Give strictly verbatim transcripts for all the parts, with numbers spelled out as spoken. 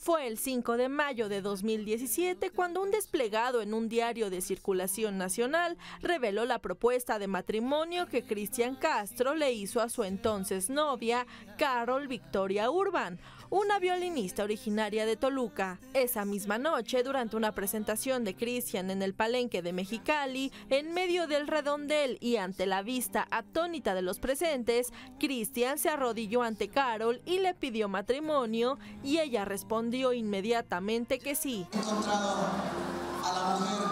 Fue el cinco de mayo de dos mil diecisiete cuando un desplegado en un diario de circulación nacional reveló la propuesta de matrimonio que Cristian Castro le hizo a su entonces novia, Carol Victoria Urban, una violinista originaria de Toluca. Esa misma noche, durante una presentación de Cristian en el Palenque de Mexicali, en medio del redondel y ante la vista atónita de los presentes, Cristian se arrodilló ante Carol y le pidió matrimonio, y ella respondió inmediatamente que sí. He encontrado a la mujer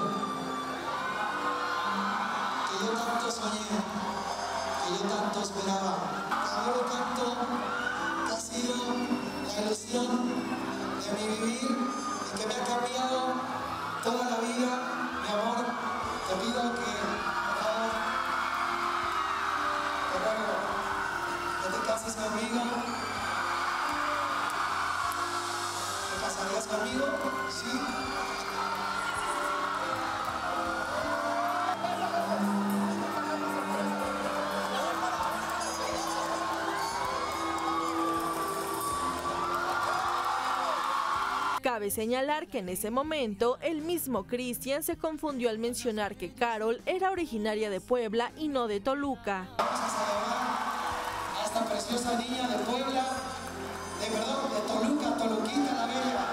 que yo tanto soñé, que yo tanto esperaba. Ahora tanto que ha sido la ilusión de mi vivir y que me ha cambiado toda la vida. Mi amor, te pido que, por favor, te ruego que te cases conmigo. ¿Te casarías conmigo? Sí. Cabe señalar que en ese momento el mismo Cristian se confundió al mencionar que Carol era originaria de Puebla y no de Toluca. Vamos a celebrar a esta preciosa niña de Puebla, de perdón, de Toluca, Toluquita la Bella.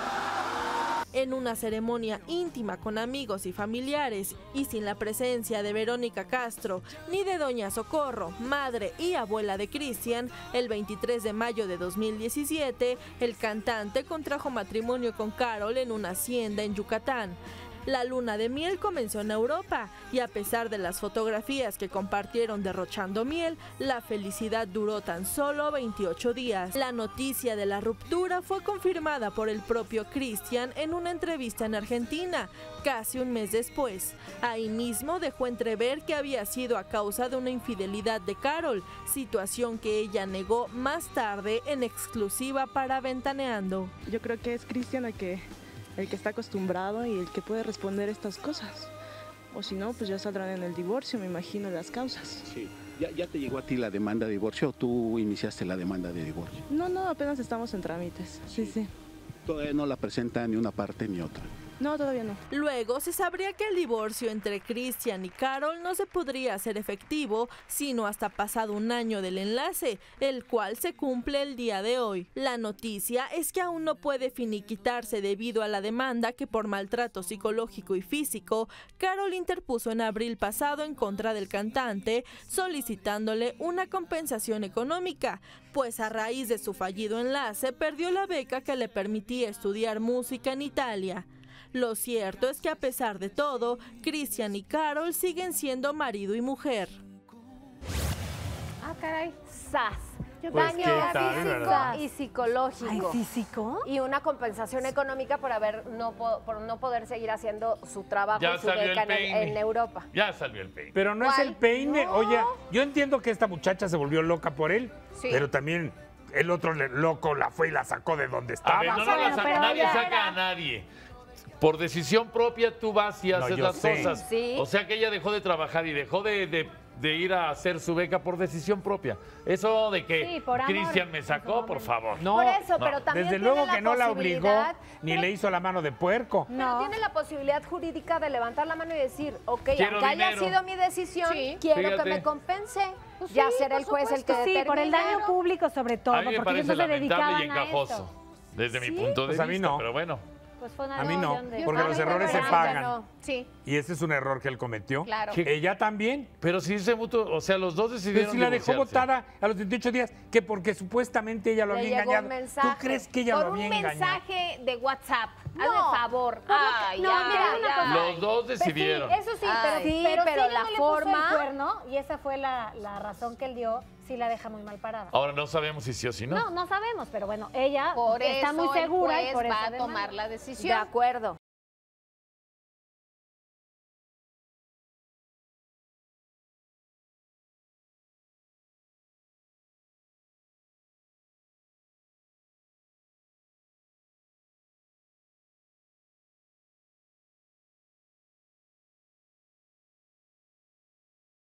En una ceremonia íntima con amigos y familiares y sin la presencia de Verónica Castro ni de Doña Socorro, madre y abuela de Cristian, el veintitrés de mayo de dos mil diecisiete, el cantante contrajo matrimonio con Carol en una hacienda en Yucatán. La luna de miel comenzó en Europa y a pesar de las fotografías que compartieron derrochando miel, la felicidad duró tan solo veintiocho días. La noticia de la ruptura fue confirmada por el propio Cristian en una entrevista en Argentina, casi un mes después. Ahí mismo dejó entrever que había sido a causa de una infidelidad de Carol, situación que ella negó más tarde en exclusiva para Ventaneando. Yo creo que es Cristian el que... el que está acostumbrado y el que puede responder estas cosas. O si no, pues ya saldrán en el divorcio, me imagino, las causas. Sí. ¿Ya, ya te llegó a ti la demanda de divorcio o tú iniciaste la demanda de divorcio? No, no, apenas estamos en trámites. Sí, sí. Todavía no la presenta ni una parte ni otra. No, todavía no. Luego se sabría que el divorcio entre Cristian y Carol no se podría hacer efectivo sino hasta pasado un año del enlace, el cual se cumple el día de hoy. La noticia es que aún no puede finiquitarse debido a la demanda que por maltrato psicológico y físico Carol interpuso en abril pasado en contra del cantante, solicitándole una compensación económica, pues a raíz de su fallido enlace perdió la beca que le permitía estudiar música en Italia. Lo cierto es que a pesar de todo, Cristian y Carol siguen siendo marido y mujer. Ah, caray, sas. Pues Daño tal, físico ¿verdad? y psicológico. ¿Ay, físico? Y una compensación económica por haber no po- por no poder seguir haciendo su trabajo, Ya su salió beca el en, peine. en Europa. Ya salió el peine. Pero no es ¿Cuál? el peine. No. Oye, yo entiendo que esta muchacha se volvió loca por él, Sí. pero también el otro le- loco la fue y la sacó de donde A estaba. ver, no, no Bueno, la saca- pero nadie ella saca era- a nadie. Por decisión propia tú vas y No, haces yo las sé. cosas. Sí. O sea que ella dejó de trabajar y dejó de, de- de ir a hacer su beca por decisión propia. Eso de Sí, que por amor, Cristian me en su sacó, por momento. favor. No, Por eso, no. pero también desde tiene luego la que no la obligó posibilidad- ni pero- le hizo la mano de puerco. Pero No. tiene la posibilidad jurídica de levantar la mano y decir, ok, Quiero aunque haya dinero. sido mi decisión, Sí. quiero Fíjate. que me compense. Pues ya sí, será el por juez el que supuesto. Sí, por el determine. daño público sobre todo, A mí me porque ellos parece no se lamentable y dedicaban a encajoso. esto. Desde mi ¿Sí? punto de Pues a mí vista, no. pero bueno. Pues fue una A mí no, decisión de- porque Yo los también, errores se pero ella pagan. no. Sí, Y ese es un error que él cometió. claro. ¿Qué? Ella también. Pero si se mutuo, o sea, los dos Pero decidieron si la dejó divorciarse. botada a los veintiocho días, que porque supuestamente ella lo Le había llegó un engañado. mensaje. ¿Tú crees que ella Por lo había un engañado? mensaje de WhatsApp. No. Hazme favor. Por lo que- Ay, no, ya, mira, una ya. cosa. Los dos decidieron. Pues sí, eso sí, Ay, pero, sí, pero, pero si ella la no le puso el forma- cuerno, y esa fue la, la razón que él dio, sí la deja muy mal parada. Ahora no sabemos si sí o si no. No, no sabemos, pero bueno, ella Por está eso muy segura el y juez por eso va a demanda. tomar la decisión. De acuerdo.